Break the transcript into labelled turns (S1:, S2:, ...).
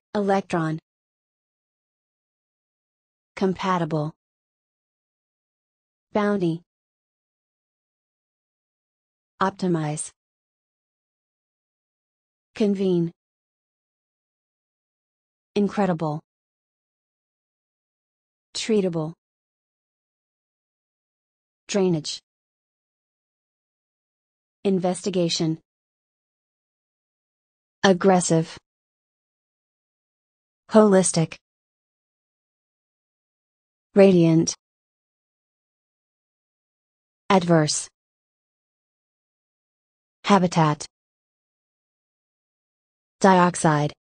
S1: Electron. Compatible. Bounty. Optimize. Convene. Incredible. Treatable. Drainage. Investigation. Aggressive. Holistic. Radiant. Adverse. Habitat. Dioxide.